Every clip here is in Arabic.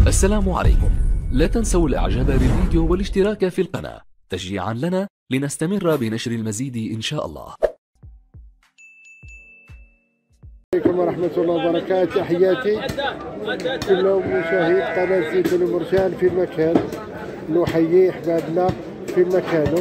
السلام عليكم. لا تنسوا الاعجاب بالفيديو والاشتراك في القناة تشجيعا لنا لنستمر بنشر المزيد ان شاء الله. عليكم ورحمة الله وبركاته. تحياتي كل مشاهد قناة زيتون المرجان في مكان، نحيي احبابنا في مكانه.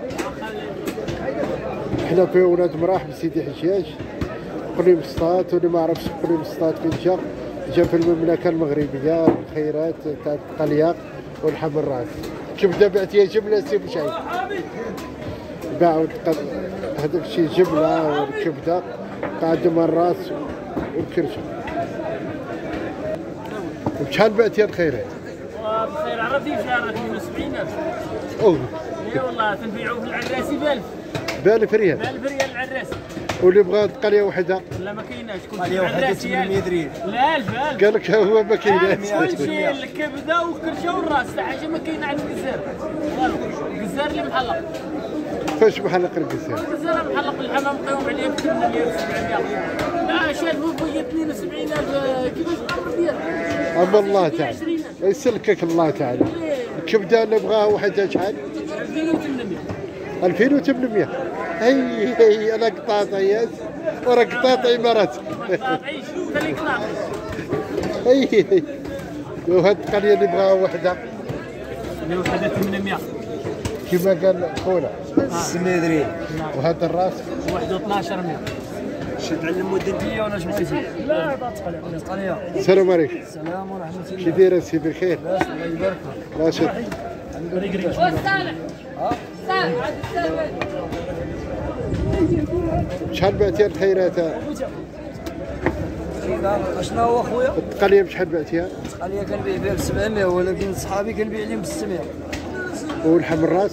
احنا في ولاد مراح بسيدي حجاج قريب سطات، واللي ما عرفش قريب سطات فين جا في المملكة المغربية، الخيرات تاع القلياق والحم الراس. كبده بعتيها جملة سي بشعيب باعوا هذاك الشيء جملة والكبده قادم الراس والكرشه. بشحال بعتيها الخيرات؟ بخير عرفتي بشحال؟ 72,000. اوه اي والله تنبيعوه في العراسي ب1000 ريال. ب1000 ريال العراسي. واللي بغى قليه وحده؟ لا ما كايناش، كل قليه وحده 800 ريال. لا 1000 قال لك هو ما كايناش. كل شيء الكبده والكرشه والراس، حتى حاجه ما كاينه عند الجزار. والو الجزار اللي محلق. فاش محلق الجزار؟ الجزار محلق اللحمه مقيوم عليه ب 800 و 700. لا شادو بويا 72,000 كيفاش نقدر ندير؟ اما الله تعالى يسلكك الله تعالى. الكبده اللي بغاها وحده شحال؟ 2800. 2800. هي انا قطاطه ياس ورا قطاطي مراتك. ما تقاطعيش انت اللي قطعت. هي وهاد القريه اللي بغاها وحده وحده 800 كما قال خونا 600 ريال. وهذا الراس وحده 1200. شد على المدنيه ولا شنو كيسير؟ لا تقليه. السلام عليكم. السلام ورحمه الله. كي داير سي بخير؟ الله يبارك فيك. لا شد. صالح صالح شحال بعتيها الخيرات؟ شنو هو خويا؟ القليه بشحال بعتيها؟ القليه كنبيع بها ب 700 ولكن صحابي كنبيع لهم ب 600. والحم الراس؟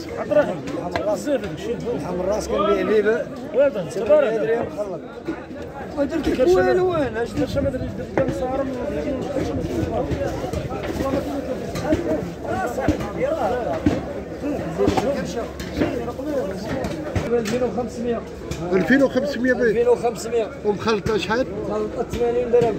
لحم الراس كنبيع به ب 700 ريال مخلط. ما درت لك والو انا اش درت؟ ما درت لك صار من 2500. 2500 2500 ومخلطه شحال؟ مخلطه 80 درهم.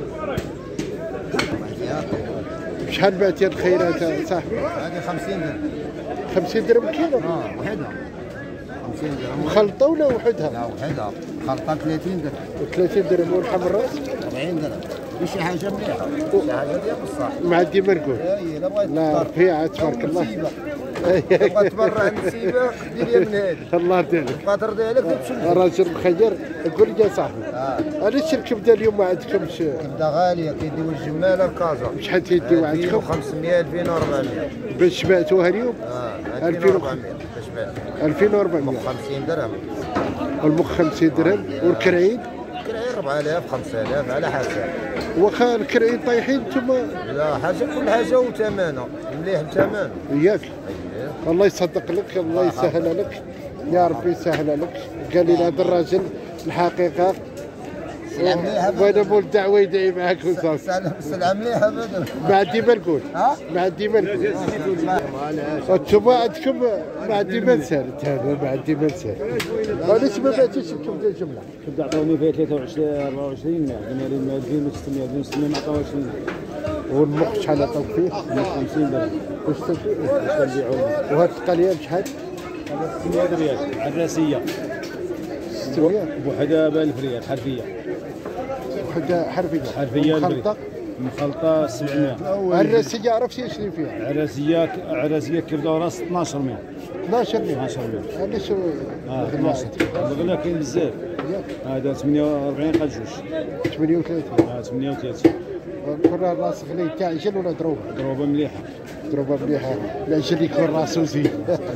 شحال بعتيها الخيرات صاحبي؟ هذه 50 درهم. 50 درهم كيلو؟ وحدها 50 درهم. مخلطه ولا وحدها؟ لا وحدها خلطه 30 درهم. 30 درهم. والحم الراس؟ 40 درهم. شي حاجه مليحه، شي حاجه ديال بصح. مع ديما نقول اي لا بغيت لا رفيعه تبارك الله. بغيت تبرع نسيبك ديري من هذه. الله يرضي بغيت ترضي عليك تمشي. راجل مخير. قول لي يا صاحبي علاش الكبده اليوم ما عندكمش؟ كبده غاليه كيديو الجماله الكازا. شحال تيديو عندكم؟ 2500 2400. باش بعتوها اليوم؟ 2400 باش بعت. 2400. 50 درهم. والمخ 50 درهم. والكرعين؟ كراي 4000 5000 على حسب. واخا الكرعين طايحين انتم؟ لا حاجه كل حاجه وثمنها مليح بثمن. ياك الله يصدق لك، الله يسهل لك يا ربي يسهل لك. قال لي هذا الراجل الحقيقه وانا مول الدعوه يدعي معاك وصافي. السلعه مليحه بدر. مع ديما نقول مع ديما نقول انتم عندكم مع ديما نسالت هذا مع ديما نسالت. علاش ما بعتيش الكبده جمله؟ كنت عطوني فيها 23 24 قلنا لي 2600 2600 ما عطاوش لنا. والمخ شحال عطاوك فيه؟ 150 درهم. واش تنبيعوه؟ وهاد القليه بشحال؟ 600 ريال عراسيه. 600 بوحدها ب 1000 ريال حرفيه. وحده حرفيه. حرفيه مخلطه؟ مخلطه 700. الراسيه عرفتي شنو فيها؟ عراسيه كبده وراس 1200. 1200. 1200. علاش 12. الغلا كاين بزاف. هذا 48 قد جوج. 38. 38. كل راس غلي تاع عجل ولا ضروبه؟ ضروبه مليحه. ضروبه مليحه. العجل يكون راسو زين.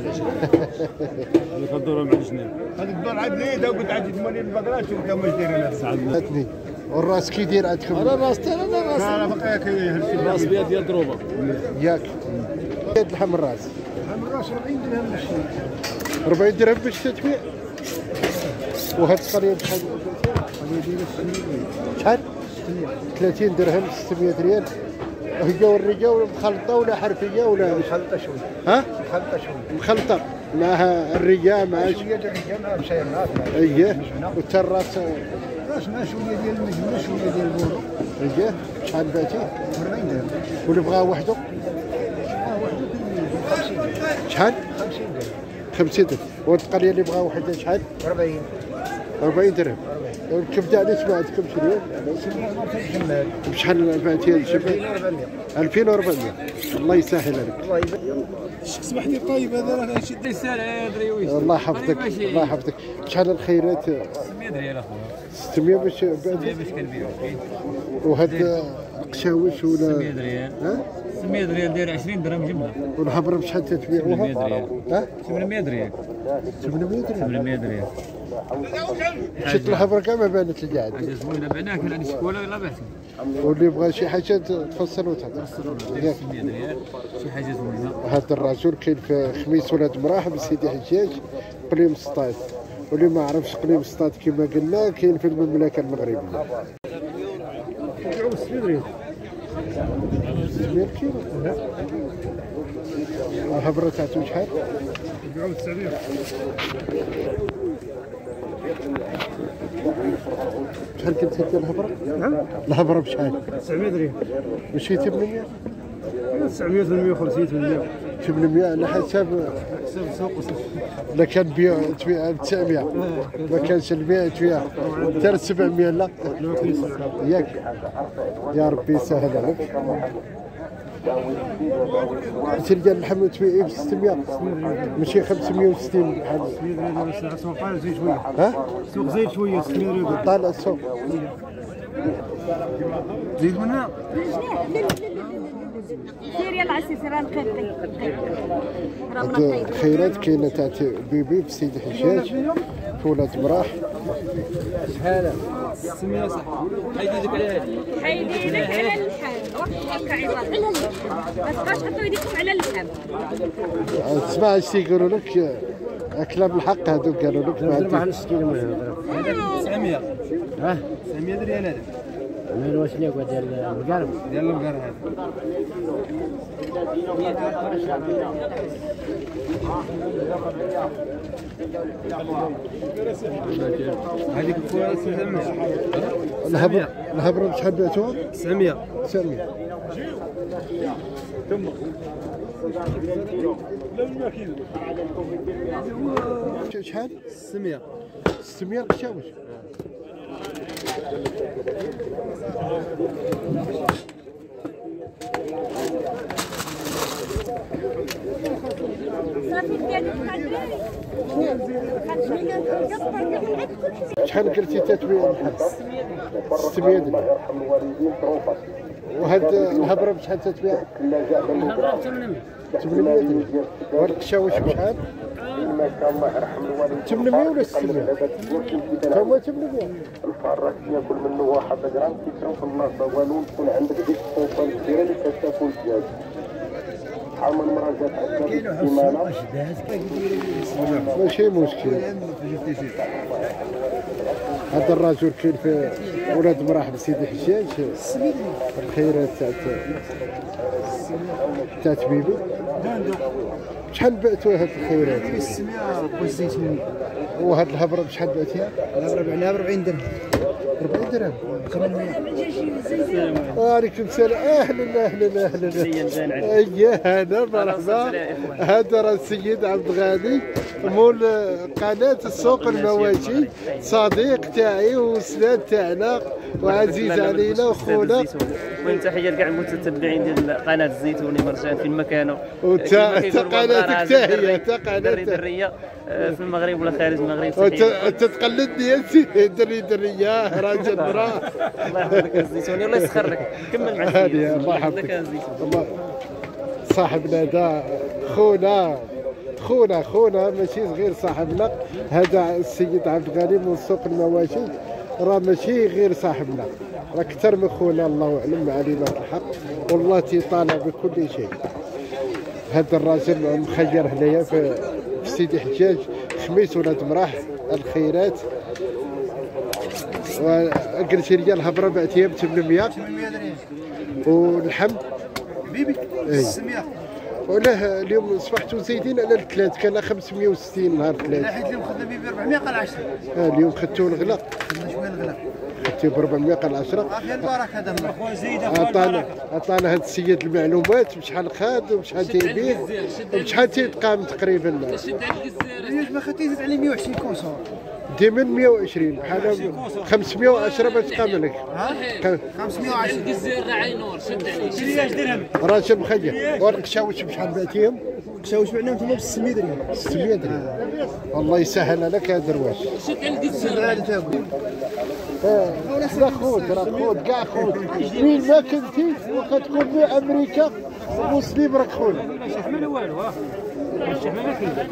هذيك الدوره مع الجنين. هذيك الدور عندي دا قلت عندي 8 البقرات وانت واش داير انا؟ ساعدني. والراس كي داير عندكم؟ انا الراس تاعنا الراس. انا بقى كيهرسي الراس بيد ديال ضروبه. ياك يد لحم الراس. لحم الراس 40 درهم باش 40 درهم باش تتبيع. وهاد القريه بشحال؟ شحال؟ 30 درهم 600 ريال. هي والرجال مخلطه ولا حرفيه ولا مخلطه شوي. ها؟ مخلطه شوي. مخلطه معها الرجال مع شويه ديال الرجال مع بشيرنات. اييه والتراس راس مع شويه ديال المجمله شويه ديال البورو. اييه. شحال بعتيه؟ 40 درهم. واللي بغاه وحده شحال؟ 50 درهم. والقريه اللي بغاه وحده شحال؟ 40 درهم. كبدا على سمعتكم شنو؟ بشحال بعتيها للشباب؟ 2400. الله يسهل عليك. الشخص وحدي طيب هذا راه يشد يسال يا دريويش. الله يحفظك الله يحفظك. شحال الخيرات؟ 600 ريال اخويا. 600 باش بعتي؟ 600 باش كنبيعو. وهاد قشاوش ولا 600 ريال. ها؟ 600 ريال داير 20 درهم جمله. والحبره بشحال تتبيعوها؟ 800 ريال. ها؟ 800 ريال. 800 درهم. 800 ريال. شفت الحبره كاع ما بانت لي عاد. حاجه زوينه بعناها كان عندي شكوله لا بعتها. واللي بغى شي حاجه تفصل وتعطي. 600 ريال شي حاجه زوينه. هذا الرجل كاين في خميس ولاد مراحب سيدي حجاج قليم سطات، واللي ما عرفش قليم سطات كما قلنا كاين في المملكه المغربيه. 600 كيلو. الهبره تاعتو شحال؟ 900. شحال كنت هكا الهبره؟ الهبره بشحال؟ 900 درهم. ماشي 800؟ 900 850 800. 800 على حسب السوق. لا كان تبيع ب 900 ما كانش البيع تبيع حتى 700 لا ياك. يا ربي يسهل عليك. رجال الحمل تبيعي ب 600 ماشي 560 بحال. السوق طالع زيد شويه. ها؟ السوق زايد شويه 600 ريال. طالع السوق. زيد هنا. سير يلا عسير راه نقيق هاد الخيرات كاينه تاع بيبي في سيدي حجاج في ولاد مراح. شحال؟ 600 صح. حيديك على هذه. حيدينك على اللحم. هكا عباد على اللحم. ما تبقاش تحطوا يديكم على اللحم. تسمع اش تيقولوا لك كلام الحق هذوك قالوا لك واحد 60 900. ها 900 ريال هذا. من واش اللي هو ديال المقارب؟ ديال المقارب هذا. هذيك الكره 900. الهبره بشحال بعتوها؟ 900. 900. شحال؟ 600. 600 قشاوش. شحال قلتي تتبيع الحب؟ 600 درهم. وهاد الهبره بشحال تتبيع؟ الهبره ب 800. 800 درهم. وهاد القشاوش بشحال؟ 800 ولا 600؟ هما 800. الفراك ياكل منه 1 غرام كيكرو في الناس والو تكون عندك ديك السلطه الكبيره اللي كتاكل الدجاج. شحال من مرة جات عندك السيمانه ماشي مشكل. هذا الرجل كاين في ولاد مراحب سيدي حجاج الخيرات تاعت بيبي. شحال بعتوا هاد الخيرات؟ 600 والزيتون. وهاد الهبره بشحال بعتيها؟ الهبره بعناها ب 40 درهم. 40 درهم. وعليكم السلام. اهلا اهلا اهلا. اييه مرحبا. هذا راه السيد عبد الغني مول قناه السوق المواشي، صديق تاعي وسناد تاعنا وعزيز علينا وخونا. المهم تحيه لكاع المتتبعين ديال قناه الزيتوني مرجان فين ما كانوا. وتا قناتك تاهي تا قناه دريه في المغرب ولا خارج المغرب. تتقلدني يا سيدي دريه راجل مراه. الله يحفظك الزيتوني الله يسخر لك. كمل مع السيد. الله يحفظك. صاحبنا دا خونا ماشي صغير صاحبنا. هذا السيد عبد الغني من سوق المواشي راه ماشي غير صاحبنا، راه اكثر من خونا. الله اعلم علينا الحق والله تيطالع بكل شيء. هذا الراجل مخير هنايا في سيدي حجاج خميس ولاد مراح الخيرات. وقلت لي الهبره بعتيها ب 800 واللحم بيبي 600. ولا اليوم صبحتوا زايدين على الثلاث، كان 560 نهار ثلاث. حيت اليوم خدنا بيبي 400 قال 10. اليوم خدتوا الغلا. خدنا شويه الغلا. شفتي ب 400 قال 10. اخي البركه دم اخويا زيد عطانا هذا السيد المعلومات بشحال خاد وبشحال تيبيع وبشحال تيتقام تقريبا. ما خدتي زيد عليه 120 كونسور ديما 120 بحال 510 باش تقام لك. 510 الجزير راعي نور شد عليه. راشد مخير والقشاوش بشحال بعتيهم؟ القشاوش بعناهم ثم ب 600 درهم. 600 درهم. الله يسهل عليك يا درويش. شد على الجزير. لا خود راه خود كاع خود وين ما كنتي وكتكون في امريكا مسلم راك خود. الشحمه لا والو الشحمه ما كاين.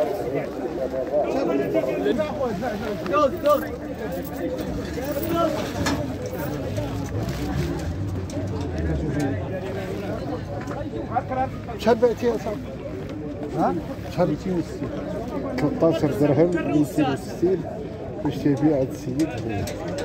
شحال بعتي يا صاحبي؟ ها؟ شحال 260 13 درهم 260 باش تيبيع هذا السيد هذا.